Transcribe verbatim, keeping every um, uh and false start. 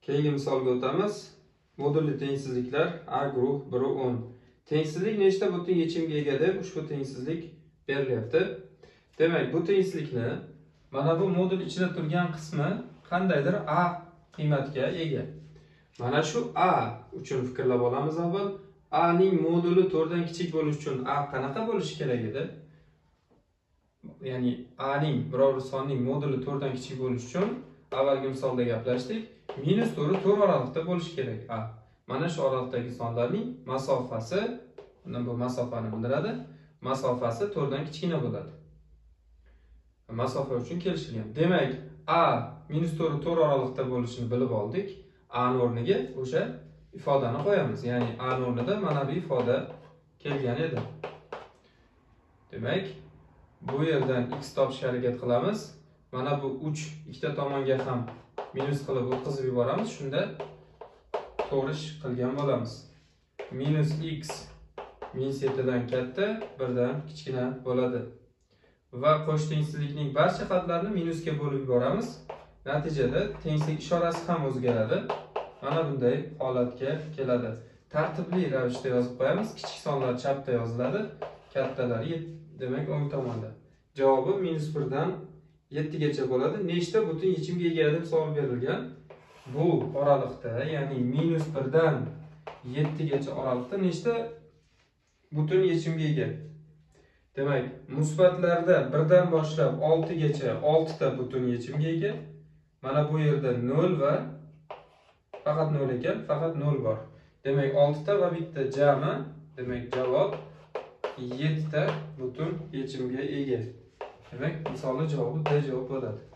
Keyingi misolga o'tamiz. Modulli tengsizliklar A guruh bir o'n. Tengsizlik nechta butun yechimga ega deb ushbu tengsizlik berilyapti. Demak, bu tengsizlikni mana bu modul ichida turgan qismi qandaydir A qiymatiga ega. Mana shu A uchun fikrlab olamiz avval. A ning moduli to'rt dan kichik bo'lish uchun A qanaqa bo'lishi kerak edi? Ya'ni A ning biror sonning moduli to'rt dan kichik bo'lish uchun avvalgi misolda gaplashdik. minus to'rt to'rt oralig'ida bo'lishi kerak A. Mana shu oralig'dagi sonlarning masofasi, bu masofani bildiradi. Masofasi to'rt dan kichkina bo'ladi. Masofa uchun kelishilgan. Demak, A minus to'rt to'rt oralig'ida bo'lishini bilib oldik. A ning o'rniga o'sha ifodani qo'yamiz. Ya'ni A ning o'rnida mana bu ifoda kelgan edi. Demak, bu yerdan x topishga harakat qilamiz. Mana bu uch ikkita tomonga ham minus qilib o'tkazib yuboramiz. Shunda to'g'ri ish qilgan bo'lamiz. Minus x minus yettidan katta, birdan kichkina bo'ladi. Va qo'sh tengsizlikning barcha xatlarini minusga bo'lib yuboramiz. Natijada tengsizlik ishorasi ham o'zgaradi. Mana bunday holatga keladi. Tartibli ravishda yozib qo'yamiz. Kichik sonlar chapda yoziladi, kattalar demak o'ng tomonda. Javobi minus bir dan yetti gacha bo'ladi. Nechta butun yechimga ega deb savol berilgan. Bu oraliqda, ya'ni minus bir dan yetti gacha oraliqda nechta butun yechimga ega? Demak, musbatlarda bir dan boshlab olti gacha olti ta butun yechimga ega. Mana bu yerda nol va faqat nol ekan, faqat nol bor. Demak, olti ta va bitta jami, demak javob yetti ta butun yechimga ega. Demak, misolning javobi D javob bo'ladi.